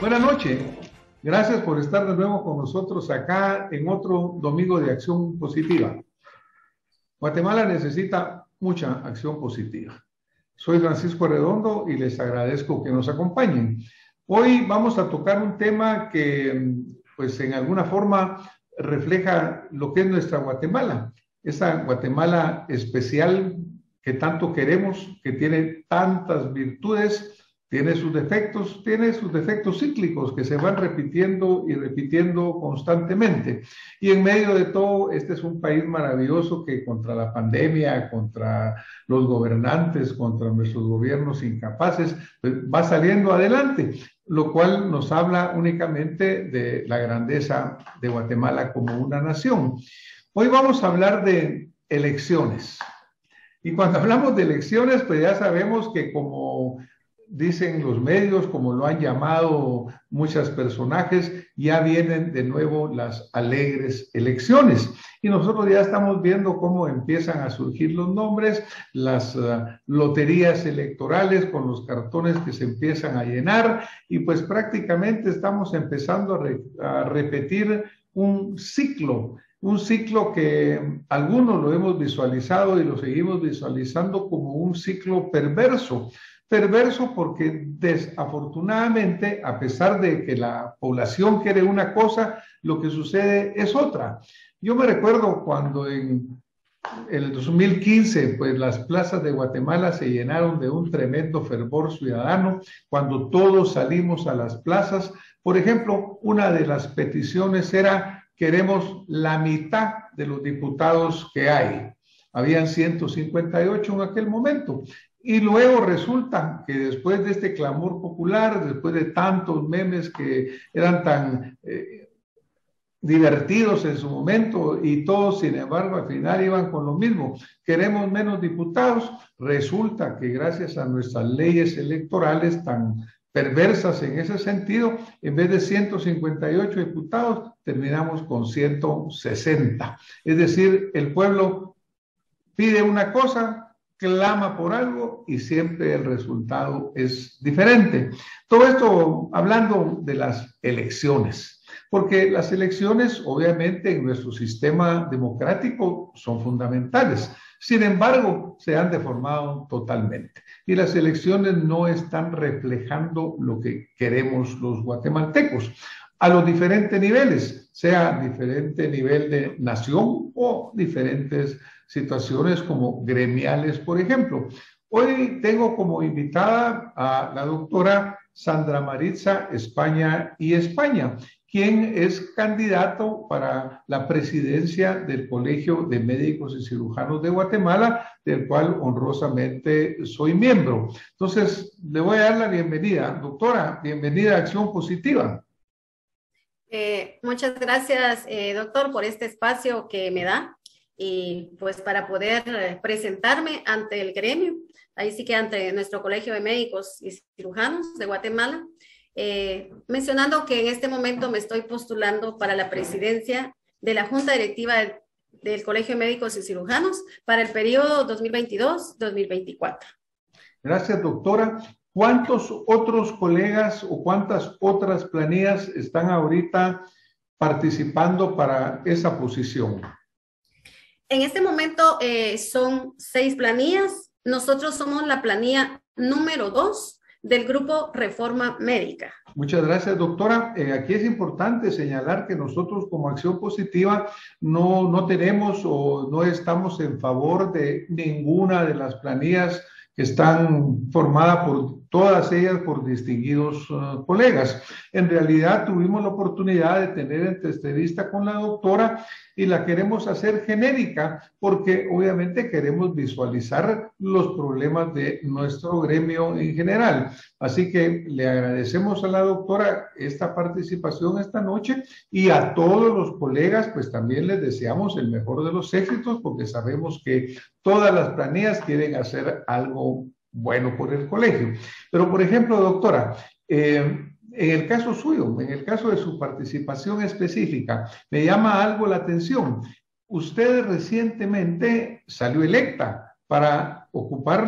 Buenas noches. Gracias por estar de nuevo con nosotros acá en otro domingo de acción positiva. Guatemala necesita mucha acción positiva. Soy Francisco Redondo y les agradezco que nos acompañen. Hoy vamos a tocar un tema que, pues, en alguna forma refleja lo que es nuestra Guatemala. Esa Guatemala especial que tanto queremos, que tiene tantas virtudes, tiene sus defectos cíclicos que se van repitiendo y repitiendo constantemente. Y en medio de todo, este es un país maravilloso que contra la pandemia, contra los gobernantes, contra nuestros gobiernos incapaces, pues va saliendo adelante, lo cual nos habla únicamente de la grandeza de Guatemala como una nación. Hoy vamos a hablar de elecciones. Y cuando hablamos de elecciones, pues ya sabemos que, como dicen los medios, como lo han llamado muchos personajes, ya vienen de nuevo las alegres elecciones. Y nosotros ya estamos viendo cómo empiezan a surgir los nombres, las loterías electorales con los cartones que se empiezan a llenar, y pues prácticamente estamos empezando a repetir un ciclo que algunos lo hemos visualizado y lo seguimos visualizando como un ciclo perverso. Perverso porque desafortunadamente, a pesar de que la población quiere una cosa, lo que sucede es otra. Yo me recuerdo cuando en el 2015, pues las plazas de Guatemala se llenaron de un tremendo fervor ciudadano, cuando todos salimos a las plazas. Por ejemplo, una de las peticiones era: queremos la mitad de los diputados que hay. Habían 158 en aquel momento. Y luego resulta que después de este clamor popular, después de tantos memes que eran tan divertidos en su momento, y todos, sin embargo, al final iban con lo mismo: queremos menos diputados. Resulta que gracias a nuestras leyes electorales tan perversas en ese sentido, en vez de 158 diputados, terminamos con 160. Es decir, el pueblo pide una cosa, clama por algo y siempre el resultado es diferente. Todo esto hablando de las elecciones, porque las elecciones obviamente en nuestro sistema democrático son fundamentales. Sin embargo, se han deformado totalmente y las elecciones no están reflejando lo que queremos los guatemaltecos a los diferentes niveles, sea diferente nivel de nación o diferentes situaciones como gremiales, por ejemplo. Hoy tengo como invitada a la doctora Sandra Maritza España y España, quien es candidato para la presidencia del Colegio de Médicos y Cirujanos de Guatemala, del cual honrosamente soy miembro. Entonces, le voy a dar la bienvenida. Doctora, bienvenida a Acción Positiva. Muchas gracias, doctor, por este espacio que me da y pues para poder presentarme ante el gremio, ahí sí que ante nuestro Colegio de Médicos y Cirujanos de Guatemala, mencionando que en este momento me estoy postulando para la presidencia de la Junta Directiva del Colegio de Médicos y Cirujanos para el periodo 2022-2024. Gracias, doctora. ¿Cuántos otros colegas o cuántas otras planillas están ahorita participando para esa posición? En este momento son 6 planillas. Nosotros somos la planilla número 2 del grupo Reforma Médica. Muchas gracias, doctora. Aquí es importante señalar que nosotros como Acción Positiva no tenemos o no estamos en favor de ninguna de las planillas que están formadas por todas ellas por distinguidos colegas. En realidad tuvimos la oportunidad de tener entrevista con la doctora y la queremos hacer genérica porque obviamente queremos visualizar los problemas de nuestro gremio en general. Así que le agradecemos a la doctora esta participación esta noche, y a todos los colegas pues también les deseamos el mejor de los éxitos, porque sabemos que todas las planillas quieren hacer algo bueno por el colegio. Pero, por ejemplo, doctora, en el caso suyo, en el caso de su participación específica, me llama algo la atención. Usted recientemente salió electa para ocupar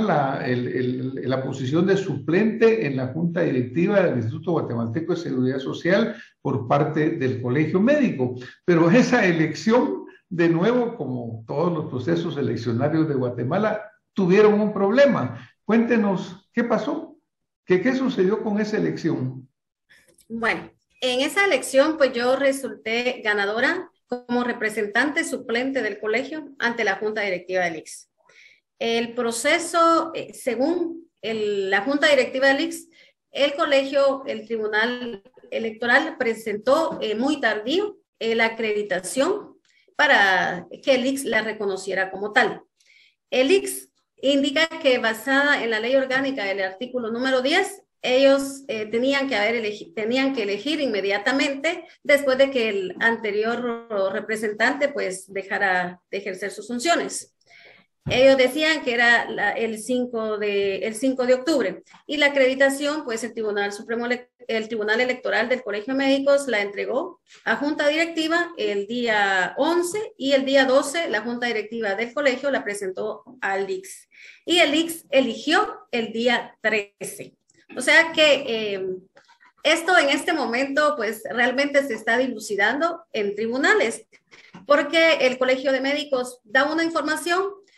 la posición de suplente en la Junta Directiva del Instituto Guatemalteco de Seguridad Social por parte del Colegio Médico. Pero esa elección, de nuevo, como todos los procesos eleccionarios de Guatemala, tuvieron un problema. Cuéntenos, ¿qué pasó? ¿Qué sucedió con esa elección? Bueno, en esa elección, pues yo resulté ganadora como representante suplente del colegio ante la Junta Directiva del ICS. El proceso, según la Junta Directiva del ICS, el colegio, el Tribunal Electoral presentó muy tardío la acreditación para que el ICS la reconociera como tal. El ICS indica que basada en la ley orgánica del artículo número 10, ellos tenían que elegir inmediatamente después de que el anterior representante pues dejara de ejercer sus funciones. Ellos decían que era el 5 de octubre y la acreditación, pues el Tribunal Electoral del Colegio de Médicos la entregó a Junta Directiva el día 11 y el día 12 la Junta Directiva del Colegio la presentó al ICS y el ICS eligió el día 13. O sea que esto en este momento pues realmente se está dilucidando en tribunales porque el Colegio de Médicos da una información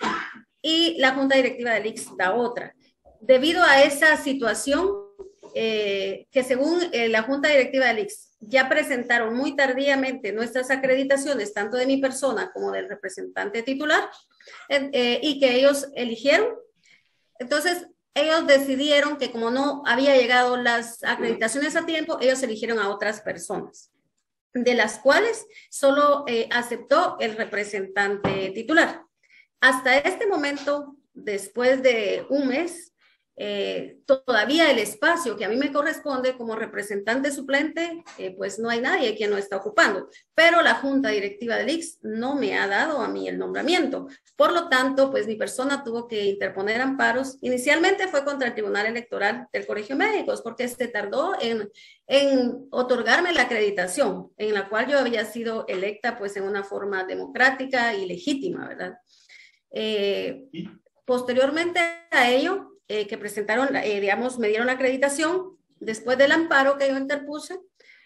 y la Junta Directiva del ICS da otra. Debido a esa situación, que según la Junta Directiva del ICS ya presentaron muy tardíamente nuestras acreditaciones, tanto de mi persona como del representante titular, y que ellos eligieron, entonces ellos decidieron que como no había llegado las acreditaciones a tiempo, ellos eligieron a otras personas, de las cuales solo aceptó el representante titular. Hasta este momento, después de un mes, todavía el espacio que a mí me corresponde como representante suplente, pues no hay nadie quien lo está ocupando, pero la Junta Directiva del ICS no me ha dado a mí el nombramiento. Por lo tanto, pues mi persona tuvo que interponer amparos. Inicialmente fue contra el Tribunal Electoral del Colegio de Médicos, porque se tardó en otorgarme la acreditación, en la cual yo había sido electa pues en una forma democrática y legítima, ¿verdad? Posteriormente a ello, que presentaron, digamos, me dieron la acreditación después del amparo que yo interpuse.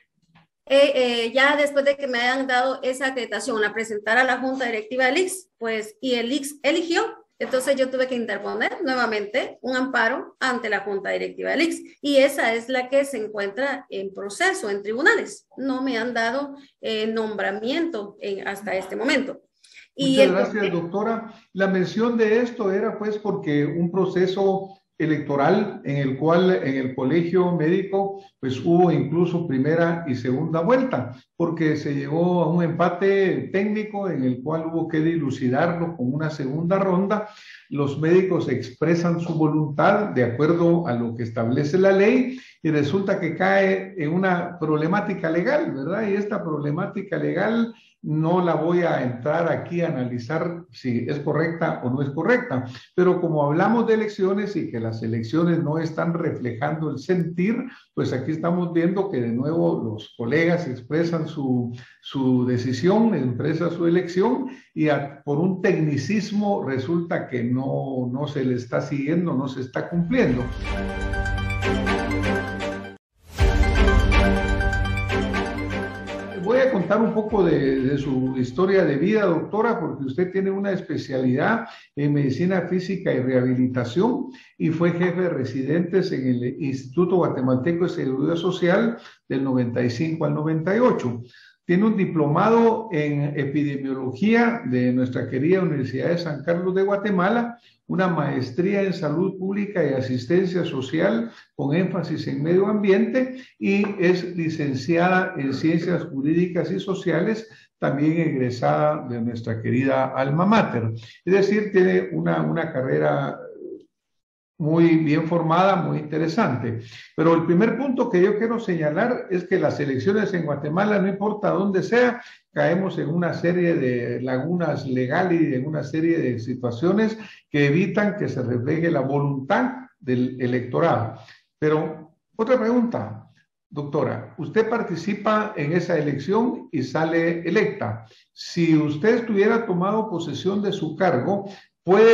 Ya después de que me hayan dado esa acreditación, la presentar a la Junta Directiva del ICS, pues, y el ICS eligió, entonces yo tuve que interponer nuevamente un amparo ante la Junta Directiva del ICS, y esa es la que se encuentra en proceso en tribunales. No me han dado nombramiento hasta este momento. Muchas gracias, doctora. La mención de esto era pues porque un proceso electoral en el cual en el colegio médico pues hubo incluso primera y segunda vuelta, porque se llegó a un empate técnico en el cual hubo que dilucidarlo con una segunda ronda. Los médicos expresan su voluntad de acuerdo a lo que establece la ley y resulta que cae en una problemática legal, ¿verdad? Y esta problemática legal no la voy a entrar aquí a analizar si es correcta o no es correcta, pero como hablamos de elecciones y que las elecciones no están reflejando el sentir, pues aquí estamos viendo que de nuevo los colegas expresan su decisión, expresan su elección y por un tecnicismo resulta que no se le está siguiendo, no se está cumpliendo. Voy a contar un poco de su historia de vida, doctora, porque usted tiene una especialidad en medicina física y rehabilitación y fue jefe de residentes en el Instituto Guatemalteco de Seguridad Social del 95 al 98. Tiene un diplomado en epidemiología de nuestra querida Universidad de San Carlos de Guatemala, una maestría en salud pública y asistencia social con énfasis en medio ambiente y es licenciada en ciencias jurídicas y sociales, también egresada de nuestra querida alma mater. Es decir, tiene una carrera muy bien formada, muy interesante. Pero el primer punto que yo quiero señalar es que las elecciones en Guatemala, no importa dónde sea, caemos en una serie de lagunas legales y en una serie de situaciones que evitan que se refleje la voluntad del electorado. Pero otra pregunta, doctora, usted participa en esa elección y sale electa. Si usted estuviera tomado posesión de su cargo, ¿puede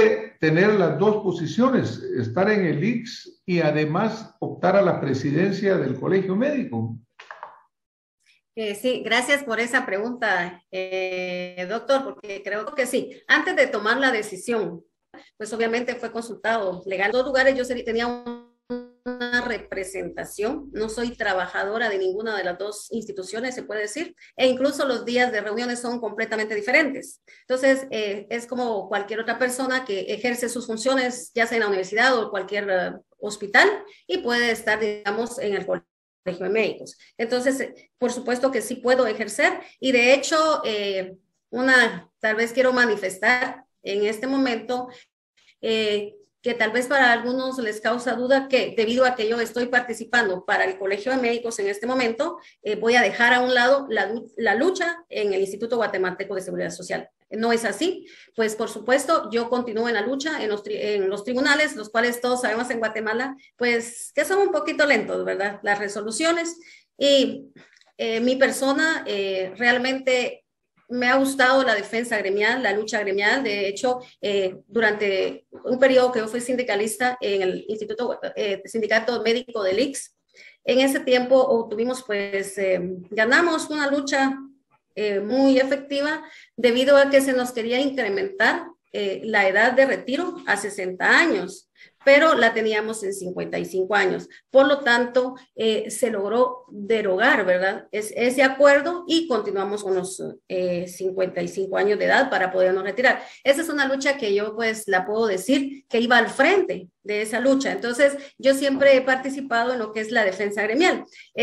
tener las dos posiciones, estar en el ICS y además optar a la presidencia del Colegio Médico? Sí, gracias por esa pregunta, doctor, porque creo que sí. Antes de tomar la decisión, pues obviamente fue consultado legal. En dos lugares yo tenía una representación, no soy trabajadora de ninguna de las dos instituciones, se puede decir, e incluso los días de reuniones son completamente diferentes. Entonces, es como cualquier otra persona que ejerce sus funciones, ya sea en la universidad o cualquier hospital, y puede estar, digamos, en el colegio de médicos. Entonces, por supuesto que sí puedo ejercer, y de hecho, tal vez quiero manifestar en este momento que tal vez para algunos les causa duda que debido a que yo estoy participando para el Colegio de Médicos en este momento, voy a dejar a un lado la lucha en el Instituto Guatemalteco de Seguridad Social. No es así, pues por supuesto yo continúo en la lucha en los tribunales, los cuales todos sabemos en Guatemala, pues que son un poquito lentos, ¿verdad? Las resoluciones, y mi persona realmente me ha gustado la defensa gremial, la lucha gremial. De hecho, durante un periodo que yo fui sindicalista en el Sindicato Médico del ICS, en ese tiempo obtuvimos, pues, ganamos una lucha muy efectiva debido a que se nos quería incrementar la edad de retiro a 60 años, pero la teníamos en 55 años. Por lo tanto, se logró derogar, ¿verdad? Ese acuerdo, y continuamos con los 55 años de edad para podernos retirar. Esa es una lucha que yo, pues, la puedo decir que iba al frente de esa lucha. Entonces, yo siempre he participado en lo que es la defensa gremial.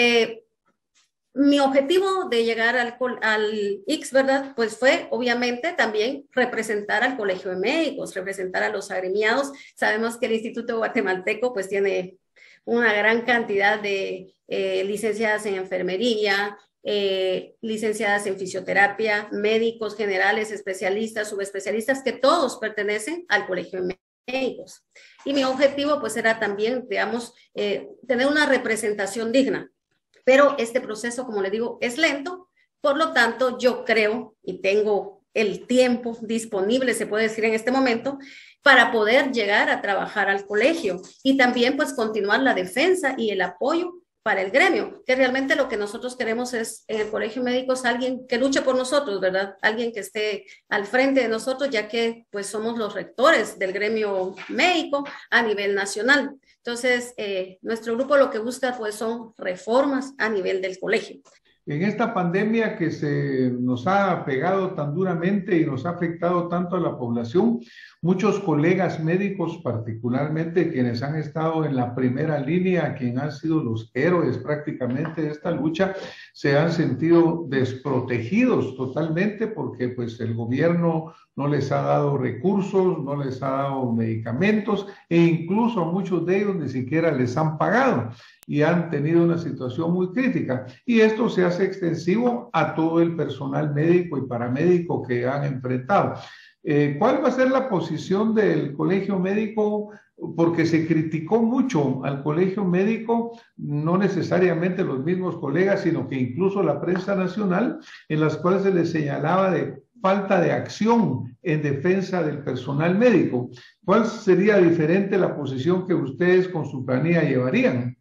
Mi objetivo de llegar al ICS, ¿verdad? Pues fue obviamente también representar al Colegio de Médicos, representar a los agremiados. Sabemos que el Instituto Guatemalteco pues tiene una gran cantidad de licenciadas en enfermería, licenciadas en fisioterapia, médicos generales, especialistas, subespecialistas, que todos pertenecen al Colegio de Médicos. Y mi objetivo pues era también, digamos, tener una representación digna. Pero este proceso, como le digo, es lento. Por lo tanto, yo creo y tengo el tiempo disponible, se puede decir en este momento, para poder llegar a trabajar al colegio y también pues continuar la defensa y el apoyo para el gremio, que realmente lo que nosotros queremos es en el Colegio Médico es alguien que luche por nosotros, ¿verdad? Alguien que esté al frente de nosotros, ya que pues somos los rectores del gremio médico a nivel nacional. Entonces, nuestro grupo lo que busca pues son reformas a nivel del colegio. En esta pandemia que se nos ha pegado tan duramente y nos ha afectado tanto a la población, muchos colegas médicos, particularmente quienes han estado en la primera línea, quienes han sido los héroes prácticamente de esta lucha, se han sentido desprotegidos totalmente porque pues el gobierno no les ha dado recursos, no les ha dado medicamentos, e incluso a muchos de ellos ni siquiera les han pagado y han tenido una situación muy crítica. Y esto se hace extensivo a todo el personal médico y paramédico que han enfrentado. ¿Cuál va a ser la posición del Colegio Médico? Porque se criticó mucho al Colegio Médico, no necesariamente los mismos colegas, sino que incluso la prensa nacional, en las cuales se les señalaba de falta de acción en defensa del personal médico. ¿Cuál sería diferente la posición que ustedes con su planilla llevarían?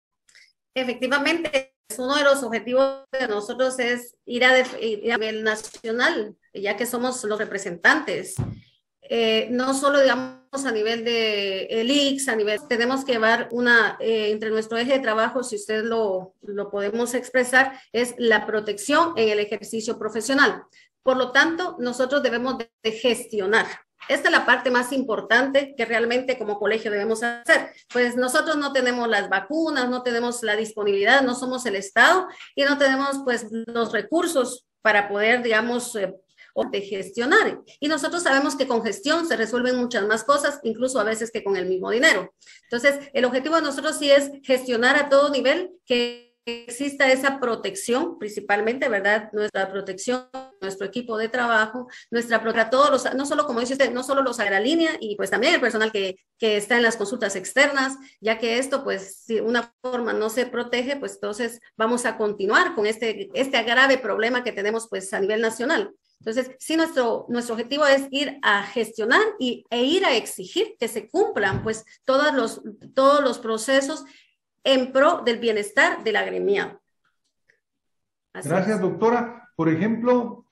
Efectivamente, uno de los objetivos de nosotros es ir a nivel nacional, ya que somos los representantes. No solo, digamos, a nivel de el ICS, tenemos que llevar entre nuestro eje de trabajo, si usted lo podemos expresar, es la protección en el ejercicio profesional. Por lo tanto, nosotros debemos de gestionar. Esta es la parte más importante que realmente como colegio debemos hacer. Pues nosotros no tenemos las vacunas, no tenemos la disponibilidad, no somos el Estado y no tenemos pues los recursos para poder, digamos, de gestionar. Y nosotros sabemos que con gestión se resuelven muchas más cosas, incluso a veces que con el mismo dinero. Entonces, el objetivo de nosotros sí es gestionar a todo nivel, que exista esa protección, principalmente, ¿verdad? Nuestra protección, nuestro equipo de trabajo, para todos los, no solo, como dice usted, no solo los aerolíneas y pues también el personal que está en las consultas externas, ya que esto, pues, si una forma no se protege, pues entonces vamos a continuar con este grave problema que tenemos, pues, a nivel nacional. Entonces, sí, nuestro objetivo es ir a gestionar e ir a exigir que se cumplan pues todos los procesos en pro del bienestar del agremiado. Gracias, doctora. Por ejemplo,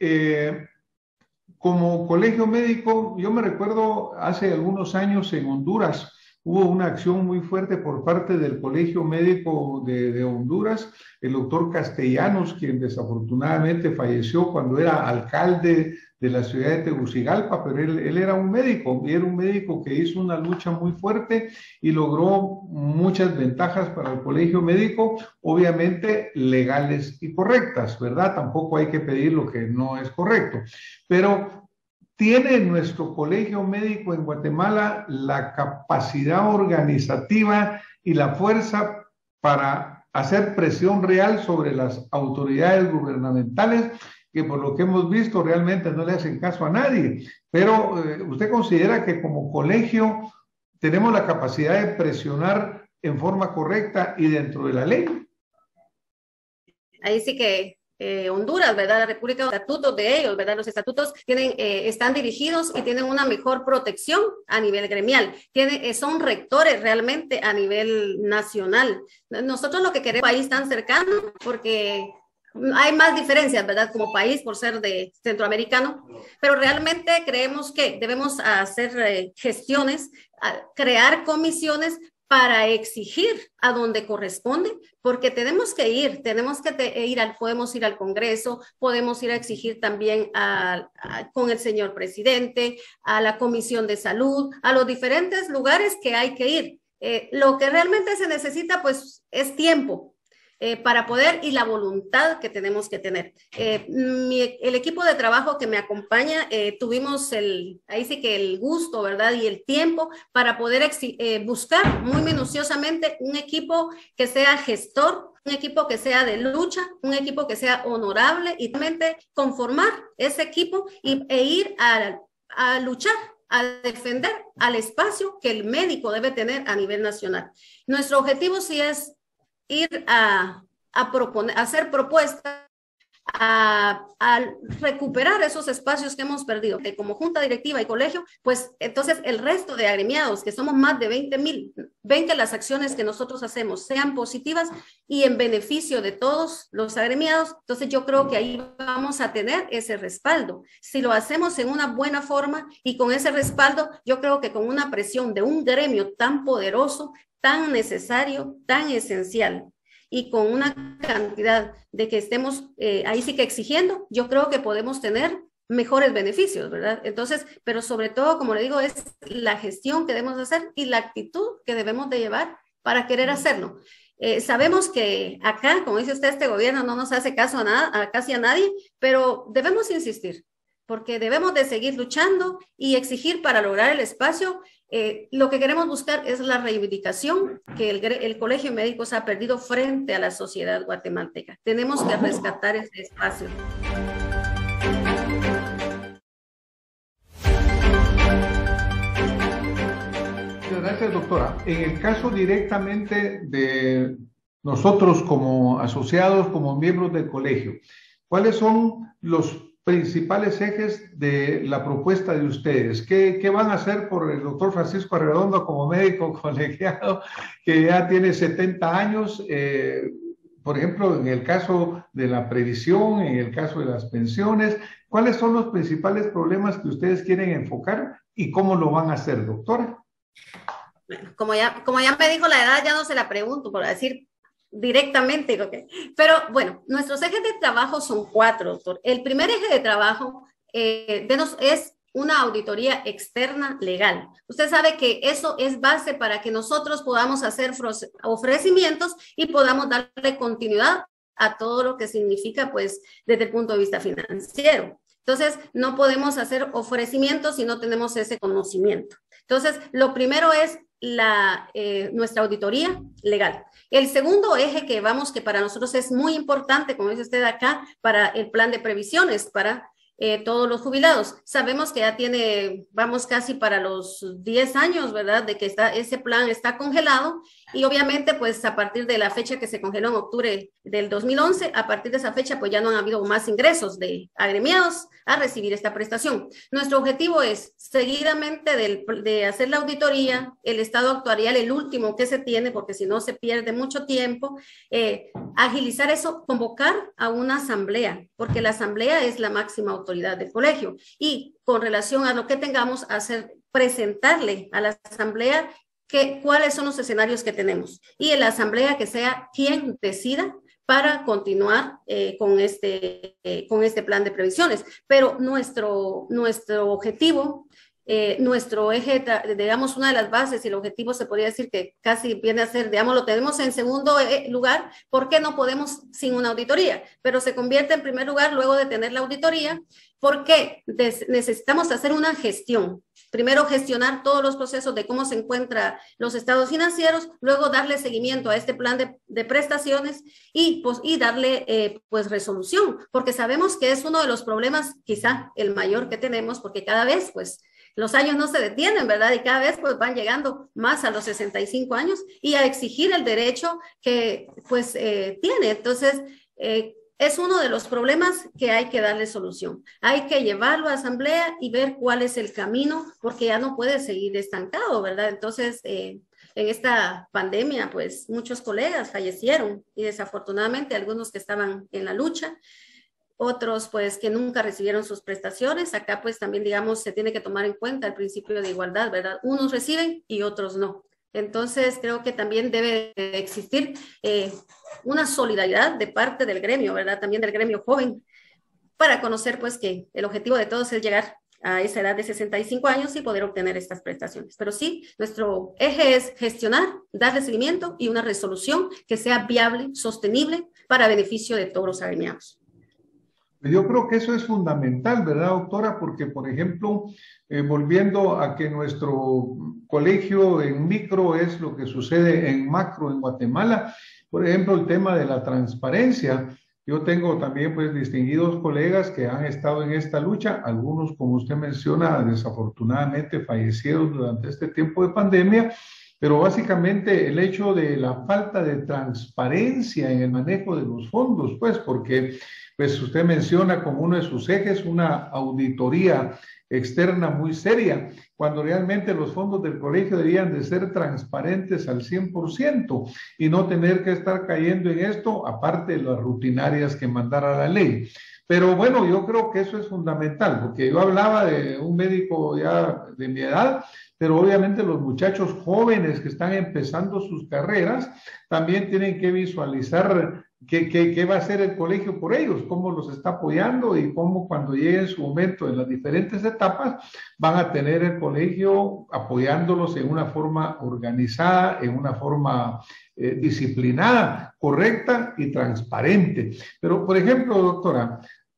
como colegio médico, yo me recuerdo hace algunos años en Honduras, hubo una acción muy fuerte por parte del Colegio Médico de Honduras, el doctor Castellanos, quien desafortunadamente falleció cuando era alcalde de la ciudad de Tegucigalpa, pero él era un médico, y era un médico que hizo una lucha muy fuerte y logró muchas ventajas para el colegio médico, obviamente legales y correctas, ¿verdad? Tampoco hay que pedir lo que no es correcto, pero ¿tiene nuestro colegio médico en Guatemala la capacidad organizativa y la fuerza para hacer presión real sobre las autoridades gubernamentales, que por lo que hemos visto realmente no le hacen caso a nadie? Pero ¿usted considera que como colegio tenemos la capacidad de presionar en forma correcta y dentro de la ley? Ahí sí que Honduras, ¿verdad? La República, los estatutos de ellos, ¿verdad? Los estatutos están dirigidos y tienen una mejor protección a nivel gremial. Son rectores realmente a nivel nacional. Nosotros lo que queremos es un país tan cercano porque hay más diferencias, ¿verdad? Como país por ser de centroamericano, pero realmente creemos que debemos hacer gestiones, crear comisiones para exigir a donde corresponde, porque tenemos que ir podemos ir al Congreso, podemos ir a exigir también con el señor presidente, a la Comisión de Salud, a los diferentes lugares que hay que ir. Lo que realmente se necesita, pues, es tiempo para poder y la voluntad que tenemos que tener. El equipo de trabajo que me acompaña, tuvimos ahí sí que el gusto, ¿verdad? Y el tiempo para poder buscar muy minuciosamente un equipo que sea gestor, un equipo que sea de lucha, un equipo que sea honorable y realmente conformar ese equipo e ir a luchar, a defender al espacio que el médico debe tener a nivel nacional. Nuestro objetivo sí es ir a proponer, a hacer propuestas, a recuperar esos espacios que hemos perdido, que como junta directiva y colegio, pues entonces el resto de agremiados, que somos más de 20 las acciones que nosotros hacemos sean positivas y en beneficio de todos los agremiados. Entonces yo creo que ahí vamos a tener ese respaldo. Si lo hacemos en una buena forma y con ese respaldo, yo creo que con una presión de un gremio tan poderoso, tan necesario, tan esencial, y con una cantidad de que estemos ahí sí que exigiendo, yo creo que podemos tener mejores beneficios, ¿verdad? Entonces, pero sobre todo, como le digo, es la gestión que debemos hacer y la actitud que debemos de llevar para querer hacerlo. Sabemos que acá, como dice usted, este gobierno no nos hace caso casi a nadie, pero debemos insistir, porque debemos de seguir luchando y exigir para lograr el espacio. Lo que queremos buscar es la reivindicación que el Colegio de Médicos ha perdido frente a la sociedad guatemalteca. Tenemos que rescatar ese espacio. Gracias, doctora. En el caso directamente de nosotros como asociados, como miembros del colegio, ¿cuáles son los principales ejes de la propuesta de ustedes? ¿Qué van a hacer por el doctor Francisco Arredondo como médico colegiado que ya tiene 70 años? Por ejemplo, en el caso de la previsión, en el caso de las pensiones, ¿cuáles son los principales problemas que ustedes quieren enfocar y cómo lo van a hacer, doctora? Como ya me dijo la edad, ya no se la pregunto, por decir directamente, okay. Pero bueno, nuestros ejes de trabajo son 4, doctor. El primer eje de trabajo es una auditoría externa legal. Usted sabe que eso es base para que nosotros podamos hacer ofrecimientos y podamos darle continuidad a todo lo que significa, pues, desde el punto de vista financiero. Entonces, no podemos hacer ofrecimientos si no tenemos ese conocimiento. Entonces, lo primero es nuestra auditoría legal. El segundo eje que para nosotros es muy importante, como dice usted acá, para el plan de previsiones, para todos los jubilados. Sabemos que ya vamos casi para los 10 años, ¿verdad? De que ese plan está congelado y obviamente pues a partir de la fecha que se congeló en octubre del 2011, a partir de esa fecha pues ya no han habido más ingresos de agremiados a recibir esta prestación. Nuestro objetivo es seguidamente de hacer la auditoría, el estado actuarial, el último que se tiene, porque si no se pierde mucho tiempo, agilizar eso, convocar a una asamblea, porque la asamblea es la máxima autoridad del colegio y con relación a lo que tengamos, presentarle a la asamblea cuáles son los escenarios que tenemos y en la asamblea que sea quien decida para continuar con este plan de previsiones. Pero nuestro objetivo, nuestro eje, digamos, una de las bases y el objetivo se podría decir que casi viene a ser, digamos, lo tenemos en segundo lugar, ¿por qué no podemos sin una auditoría? Pero se convierte en primer lugar luego de tener la auditoría, porque necesitamos hacer una gestión. Primero gestionar todos los procesos de cómo se encuentran los estados financieros, luego darle seguimiento a este plan de prestaciones y darle pues resolución, porque sabemos que es uno de los problemas, quizá el mayor que tenemos, porque cada vez pues los años no se detienen, ¿verdad? Y cada vez pues van llegando más a los 65 años y a exigir el derecho que pues tiene. Entonces, es uno de los problemas que hay que darle solución. Hay que llevarlo a asamblea y ver cuál es el camino, porque ya no puede seguir estancado, ¿verdad? Entonces, en esta pandemia, pues muchos colegas fallecieron y desafortunadamente algunos que estaban en la lucha, otros pues que nunca recibieron sus prestaciones. Acá pues también, digamos, se tiene que tomar en cuenta el principio de igualdad, ¿verdad? Unos reciben y otros no. Entonces, creo que también debe existir una solidaridad de parte del gremio, ¿verdad? También del gremio joven, para conocer, pues, que el objetivo de todos es llegar a esa edad de 65 años y poder obtener estas prestaciones. Pero sí, nuestro eje es gestionar, darle seguimiento y una resolución que sea viable, sostenible, para beneficio de todos los agremiados. Yo creo que eso es fundamental, ¿verdad, doctora? Porque, por ejemplo, volviendo a que nuestro colegio en micro es lo que sucede en macro en Guatemala, por ejemplo, el tema de la transparencia. Yo tengo también, pues, distinguidos colegas que han estado en esta lucha, algunos, como usted menciona, desafortunadamente fallecieron durante este tiempo de pandemia, pero básicamente el hecho de la falta de transparencia en el manejo de los fondos, pues, porque pues usted menciona como uno de sus ejes una auditoría externa muy seria, cuando realmente los fondos del colegio debían de ser transparentes al 100% y no tener que estar cayendo en esto, aparte de las rutinarias que mandara la ley. Pero bueno, yo creo que eso es fundamental, porque yo hablaba de un médico ya de mi edad, pero obviamente los muchachos jóvenes que están empezando sus carreras también tienen que visualizar ¿qué va a hacer el colegio por ellos? ¿Cómo los está apoyando? Y cómo cuando llegue su momento en las diferentes etapas van a tener el colegio apoyándolos en una forma organizada, en una forma disciplinada, correcta y transparente. Pero, por ejemplo, doctora,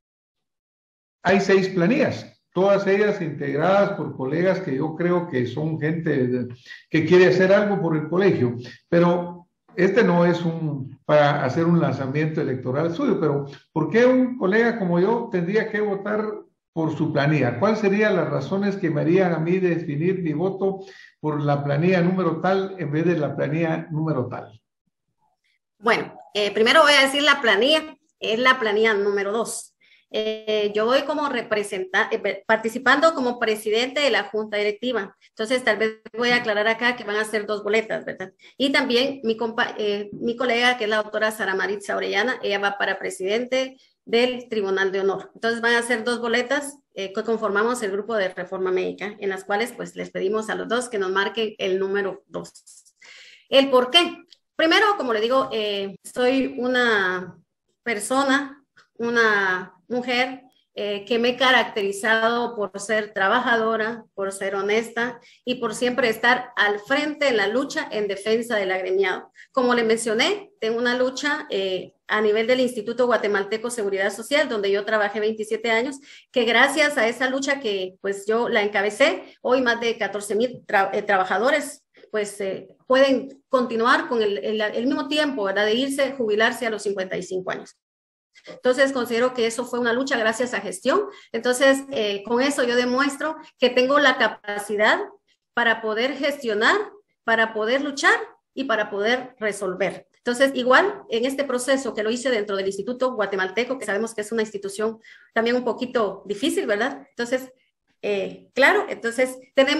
hay 6 planillas, todas ellas integradas por colegas que yo creo que son gente que quiere hacer algo por el colegio, pero este no es para hacer un lanzamiento electoral suyo, pero ¿por qué un colega como yo tendría que votar por su planilla? ¿Cuáles serían las razones que me harían a mí definir mi voto por la planilla número tal en vez de la planilla número tal? Bueno, primero voy a decir la planilla, es la planilla número 2. Yo voy como participando como presidente de la junta directiva. Entonces, tal vez voy a aclarar acá que van a ser 2 boletas, ¿verdad? Y también mi colega, que es la doctora Sara Maritza Orellana, ella va para presidente del Tribunal de Honor. Entonces, van a ser 2 boletas que conformamos el grupo de Reforma Médica, en las cuales, pues, les pedimos a los 2 que nos marquen el número 2. ¿El por qué? Primero, como le digo, soy una persona, una mujer que me he caracterizado por ser trabajadora, por ser honesta y por siempre estar al frente en la lucha en defensa del agremiado. Como le mencioné, tengo una lucha a nivel del Instituto Guatemalteco Seguridad Social, donde yo trabajé 27 años, que gracias a esa lucha que pues yo la encabecé, hoy más de 14,000 trabajadores pues pueden continuar con el mismo tiempo, ¿verdad? De irse, jubilarse a los 55 años. Entonces, considero que eso fue una lucha gracias a gestión. Entonces, con eso yo demuestro que tengo la capacidad para poder gestionar, para poder luchar y para poder resolver. Entonces, igual en este proceso que lo hice dentro del Instituto Guatemalteco, que sabemos que es una institución también un poquito difícil, ¿verdad? Entonces, claro, entonces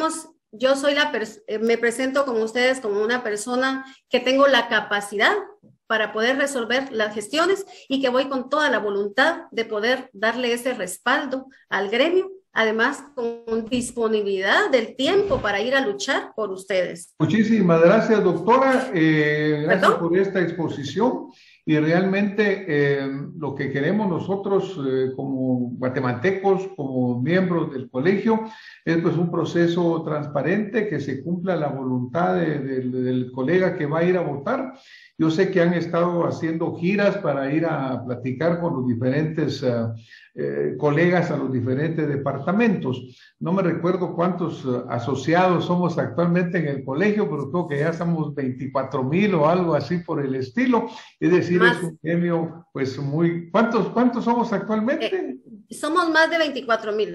me presento con ustedes como una persona que tengo la capacidad para poder resolver las gestiones y que voy con toda la voluntad de poder darle ese respaldo al gremio, además con disponibilidad del tiempo para ir a luchar por ustedes. Muchísimas gracias, doctora. Gracias por esta exposición. Y realmente lo que queremos nosotros como guatemaltecos, como miembros del colegio, es pues un proceso transparente, que se cumpla la voluntad del colega que va a ir a votar. Yo sé que han estado haciendo giras para ir a platicar con los diferentes colegas a los diferentes departamentos. No me recuerdo cuántos asociados somos actualmente en el colegio, pero creo que ya somos 24,000 o algo así por el estilo. Es decir, es un gremio pues muy... ¿Cuántos somos actualmente? Somos más de 24,000,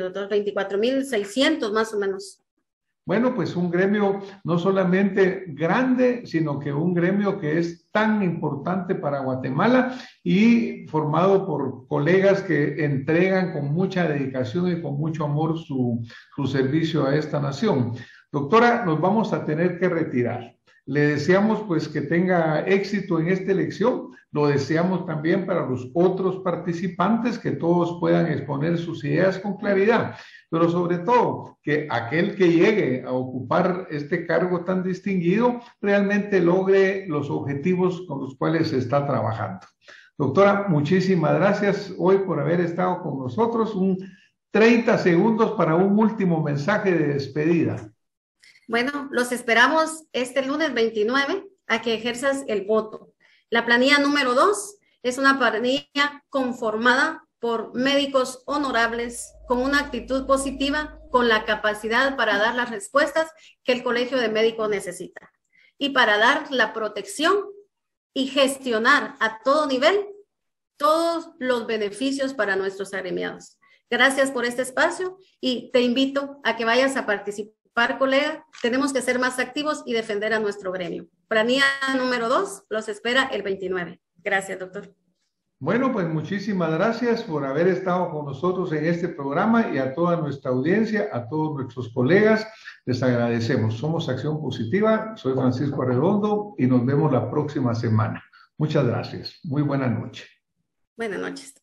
24,600 más o menos. Bueno, pues un gremio no solamente grande, sino que un gremio que es tan importante para Guatemala y formado por colegas que entregan con mucha dedicación y con mucho amor su servicio a esta nación. Doctora, nos vamos a tener que retirar. Le deseamos pues que tenga éxito en esta elección. Lo deseamos también para los otros participantes, que todos puedan exponer sus ideas con claridad, pero sobre todo que aquel que llegue a ocupar este cargo tan distinguido realmente logre los objetivos con los cuales se está trabajando. Doctora, muchísimas gracias hoy por haber estado con nosotros. 30 segundos para un último mensaje de despedida. Bueno, los esperamos este lunes 29 a que ejerzas el voto. La planilla número 2 es una planilla conformada por médicos honorables, con una actitud positiva, con la capacidad para dar las respuestas que el Colegio de Médicos necesita y para dar la protección y gestionar a todo nivel todos los beneficios para nuestros agremiados. Gracias por este espacio y te invito a que vayas a participar, colega. Tenemos que ser más activos y defender a nuestro gremio. Planilla número 2 los espera el 29. Gracias, doctor. Bueno, pues muchísimas gracias por haber estado con nosotros en este programa, y a toda nuestra audiencia, a todos nuestros colegas, les agradecemos. Somos Acción Positiva, soy Francisco Arredondo y nos vemos la próxima semana. Muchas gracias. Muy buena noche. Buenas noches.